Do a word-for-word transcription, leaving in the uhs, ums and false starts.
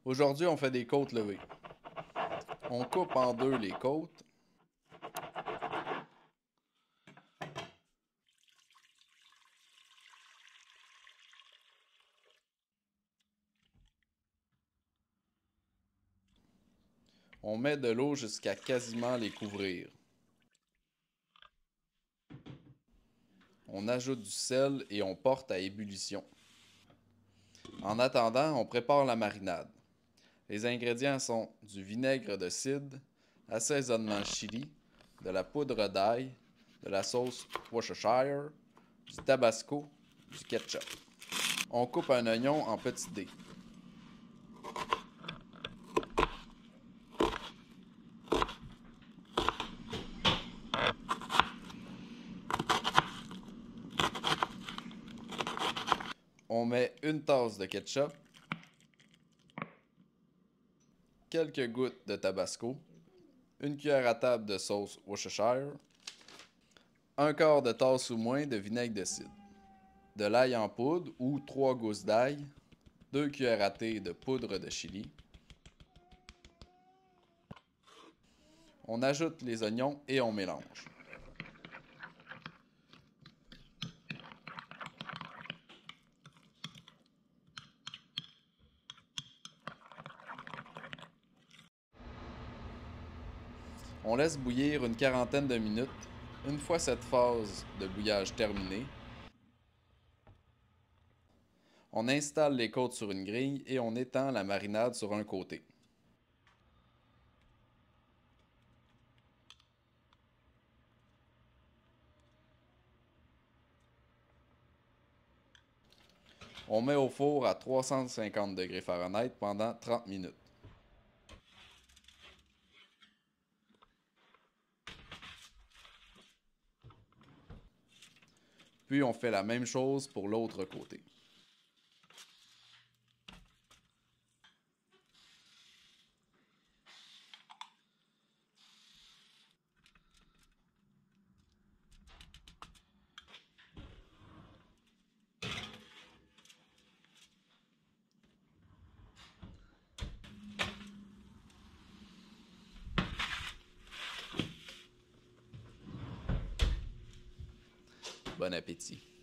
Aujourd'hui, on fait des côtes levées. On coupe en deux les côtes. On met de l'eau jusqu'à quasiment les couvrir. On ajoute du sel et on porte à ébullition. En attendant, on prépare la marinade. Les ingrédients sont du vinaigre de cidre, assaisonnement chili, de la poudre d'ail, de la sauce Worcestershire, du tabasco, du ketchup. On coupe un oignon en petits dés. On met une tasse de ketchup, quelques gouttes de tabasco, une cuillère à table de sauce Worcestershire, un quart de tasse ou moins de vinaigre de cidre, de l'ail en poudre ou trois gousses d'ail, deux cuillères à thé de poudre de chili. On ajoute les oignons et on mélange. On laisse bouillir une quarantaine de minutes. Une fois cette phase de bouillage terminée, on installe les côtes sur une grille et on étend la marinade sur un côté. On met au four à trois cent cinquante degrés Fahrenheit pendant trente minutes. Puis on fait la même chose pour l'autre côté. Bon appétit!